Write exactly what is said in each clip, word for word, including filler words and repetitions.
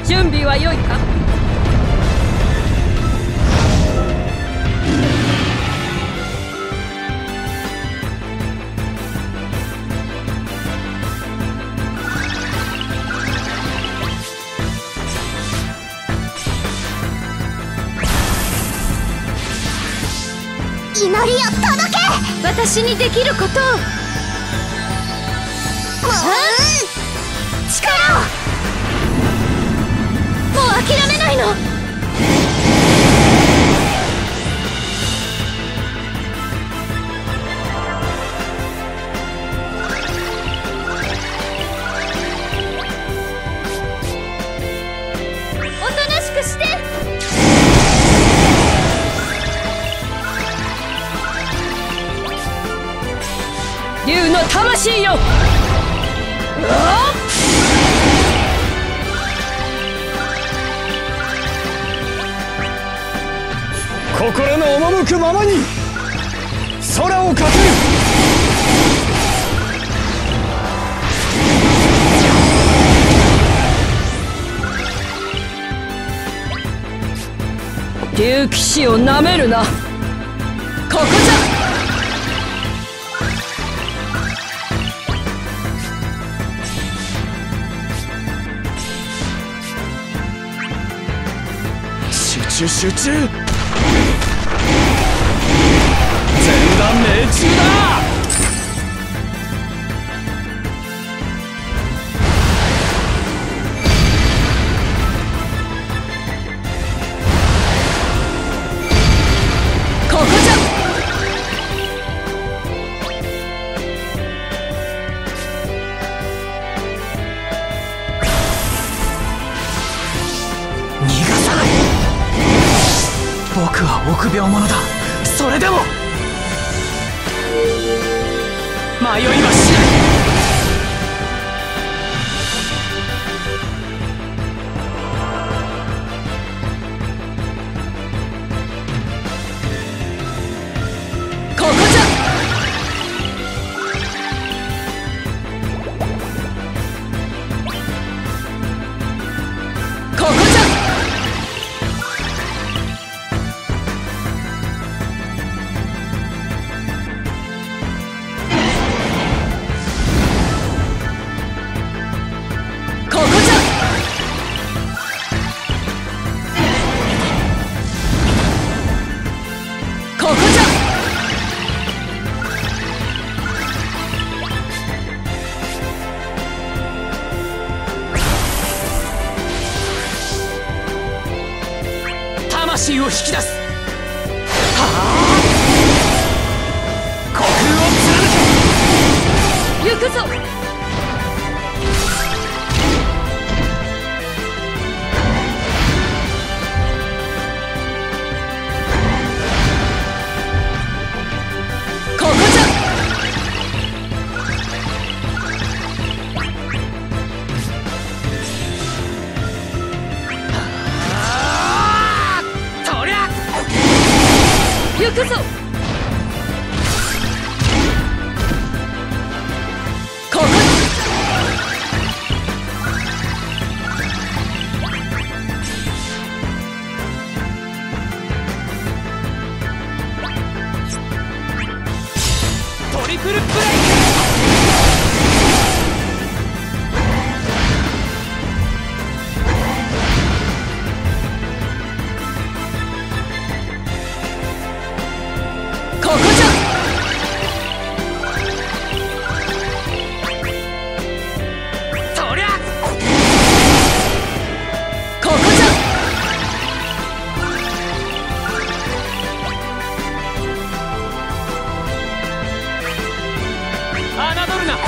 準備は良いか。 祈りを届け。 私にできることを。 力を。 もう諦めないの。おとなしくして。竜の魂よ。うわっ、 心の赴くままに空をかける。 竜騎士をなめるな。ここじゃ。 集中集中。全弾命中だ。 ここじゃ。 逃がさない。僕は臆病者だ。それでも迷いはしない。 ここじゃ。ここじゃ。 魂を引き出す。はあ、虚空を貫け。 行くぞ。ここじゃ。行くぞ。ここ。 トリプルプレイ。 ここじゃ。 そりゃ。 ここじゃ。 侮るな。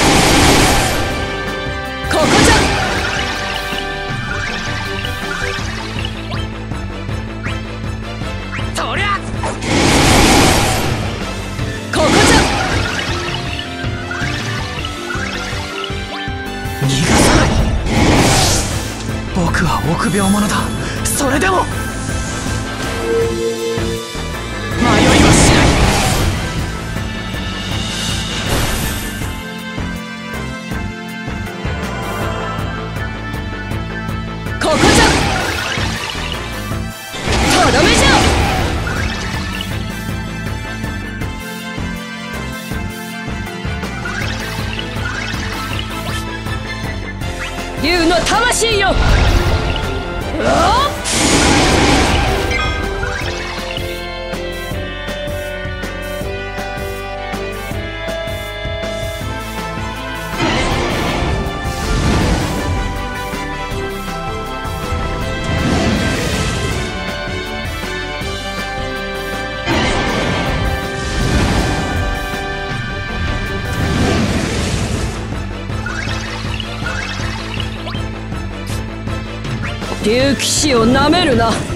ここじゃ。 そりゃ。 ここじゃ。 逃がさない。僕は臆病者だ。それでも迷いはしない。 ここ竜の魂よ。うわっ竜騎士をなめるな。